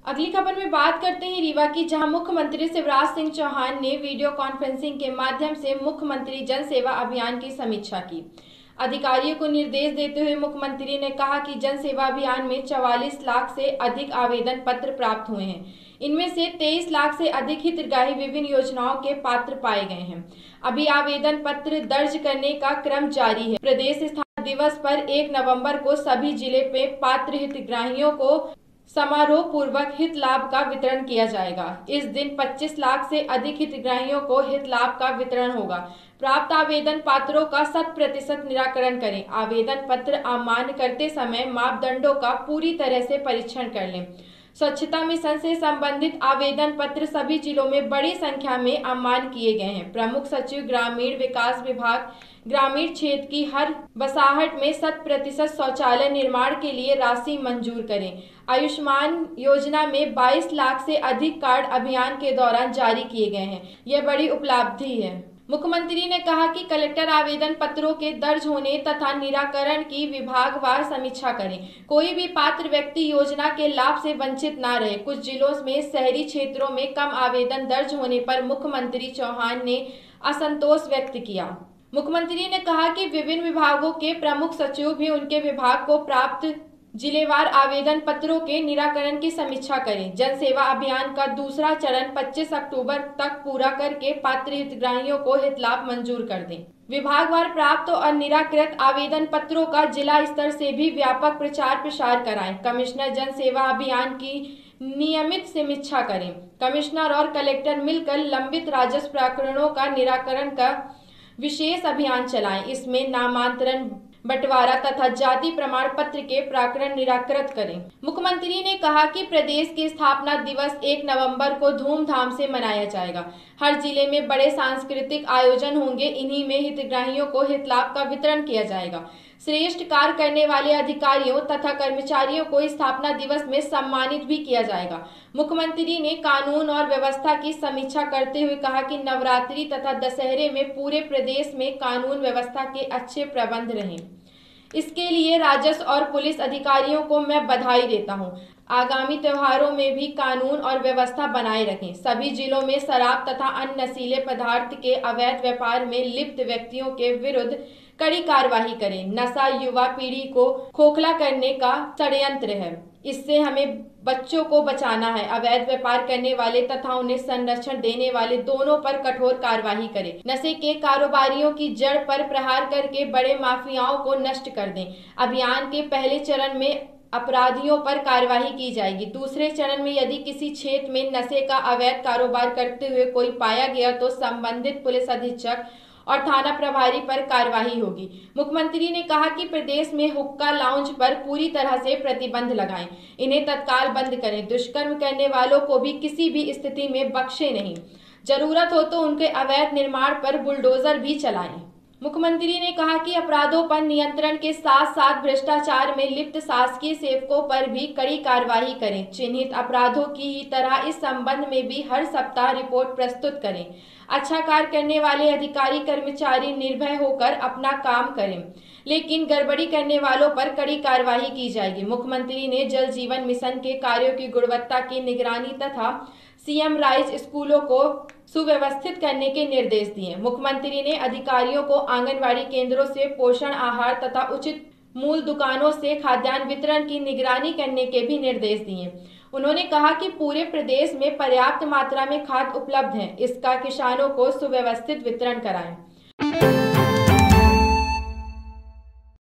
अगली खबर में बात करते हैं रीवा की, जहां मुख्यमंत्री शिवराज सिंह चौहान ने वीडियो कॉन्फ्रेंसिंग के माध्यम से मुख्यमंत्री जन सेवा अभियान की समीक्षा की। अधिकारियों को निर्देश देते हुए मुख्यमंत्री ने कहा कि जन सेवा अभियान में 44 लाख से अधिक आवेदन पत्र प्राप्त हुए हैं। इनमें से 23 लाख से अधिक हितग्राही विभिन्न योजनाओं के पात्र पाए गए हैं। अभी आवेदन पत्र दर्ज करने का क्रम जारी है। प्रदेश स्थापना दिवस पर 1 नवंबर को सभी जिले में पात्र हितग्राहियों को समारोह पूर्वक हित लाभ का वितरण किया जाएगा। इस दिन 25 लाख से अधिक हितग्राहियों को हित लाभ का वितरण होगा। प्राप्त आवेदन पत्रों का 100% निराकरण करें। आवेदन पत्र अमान्य करते समय मापदंडों का पूरी तरह से परीक्षण कर लें। स्वच्छता मिशन से संबंधित आवेदन पत्र सभी जिलों में बड़ी संख्या में अमान्य किए गए हैं। प्रमुख सचिव ग्रामीण विकास विभाग ग्रामीण क्षेत्र की हर बसाहट में 100% शौचालय निर्माण के लिए राशि मंजूर करें। आयुष्मान योजना में 22 लाख से अधिक कार्ड अभियान के दौरान जारी किए गए हैं। यह बड़ी उपलब्धि है। मुख्यमंत्री ने कहा कि कलेक्टर आवेदन पत्रों के दर्ज होने तथा निराकरण की विभागवार समीक्षा करें। कोई भी पात्र व्यक्ति योजना के लाभ से वंचित न रहे। कुछ जिलों में शहरी क्षेत्रों में कम आवेदन दर्ज होने पर मुख्यमंत्री चौहान ने असंतोष व्यक्त किया। मुख्यमंत्री ने कहा कि विभिन्न विभागों के प्रमुख सचिव भी उनके विभाग को प्राप्त जिलेवार आवेदन पत्रों के निराकरण की समीक्षा करें। जन सेवा अभियान का दूसरा चरण 25 अक्टूबर तक पूरा करके पात्र हितग्राहियों को हित लाभ मंजूर कर दें। विभागवार प्राप्त और निराकृत आवेदन पत्रों का जिला स्तर से भी व्यापक प्रचार प्रसार कराएं। कमिश्नर जन सेवा अभियान की नियमित समीक्षा करें। कमिश्नर और कलेक्टर मिलकर लंबित राजस्व प्रकरणों का निराकरण का विशेष अभियान चलाएं। इसमें नामांतरण, बंटवारा तथा जाति प्रमाण पत्र के प्रकरण निराकृत करें। मुख्यमंत्री ने कहा कि प्रदेश के स्थापना दिवस 1 नवंबर को धूमधाम से मनाया जाएगा। हर जिले में बड़े सांस्कृतिक आयोजन होंगे। इन्हीं में हितग्राहियों को हित लाभ का वितरण किया जाएगा। श्रेष्ठ कार्य करने वाले अधिकारियों तथा कर्मचारियों को स्थापना दिवस में सम्मानित भी किया जाएगा। मुख्यमंत्री ने कानून और व्यवस्था की समीक्षा करते हुए कहा कि नवरात्रि तथा दशहरे में पूरे प्रदेश में कानून व्यवस्था के अच्छे प्रबंध रहें। इसके लिए राजस्व और पुलिस अधिकारियों को मैं बधाई देता हूं। आगामी त्योहारों में भी कानून और व्यवस्था बनाए रखें। सभी जिलों में शराब तथा अन्य नशीले पदार्थ के अवैध व्यापार में लिप्त व्यक्तियों के विरुद्ध कड़ी कार्रवाई करें। नशा युवा पीढ़ी को खोखला करने का षड्यंत्र है। इससे हमें बच्चों को बचाना है। अवैध व्यापार करने वाले तथा उन्हें संरक्षण देने वाले दोनों पर कठोर कार्रवाई करें। नशे के कारोबारियों की जड़ पर प्रहार करके बड़े माफियाओं को नष्ट कर दें। अभियान के पहले चरण में अपराधियों पर कार्रवाई की जाएगी। दूसरे चरण में यदि किसी क्षेत्र में नशे का अवैध कारोबार करते हुए कोई पाया गया तो संबंधित पुलिस अधीक्षक और थाना प्रभारी पर कार्रवाई होगी। मुख्यमंत्री ने कहा कि प्रदेश में हुक्का लाउंज पर पूरी तरह से प्रतिबंध लगाएं। इन्हें तत्काल बंद करें। दुष्कर्म करने वालों को भी किसी भी स्थिति में बख्शे नहीं। जरूरत हो तो उनके अवैध निर्माण पर बुलडोजर भी चलाएं। मुख्यमंत्री ने कहा कि अपराधों पर नियंत्रण के साथ साथ भ्रष्टाचार में लिप्त शासकीय सेवकों पर भी कड़ी कार्रवाई करें। चिन्हित अपराधों की ही तरह इस संबंध में भी हर सप्ताह रिपोर्ट प्रस्तुत करें। अच्छा कार्य करने वाले अधिकारी कर्मचारी निर्भय होकर अपना काम करें, लेकिन गड़बड़ी करने वालों पर कड़ी कार्रवाई की जाएगी। मुख्यमंत्री ने जल जीवन मिशन के कार्यों की गुणवत्ता की निगरानी तथा सीएम राइज स्कूलों को सुव्यवस्थित करने के निर्देश दिए। मुख्यमंत्री ने अधिकारियों को आंगनबाड़ी केंद्रों से पोषण आहार तथा उचित मूल्य दुकानों से खाद्यान्न वितरण की निगरानी करने के भी निर्देश दिए। उन्होंने कहा कि पूरे प्रदेश में पर्याप्त मात्रा में खाद उपलब्ध है। इसका किसानों को सुव्यवस्थित वितरण कराएं।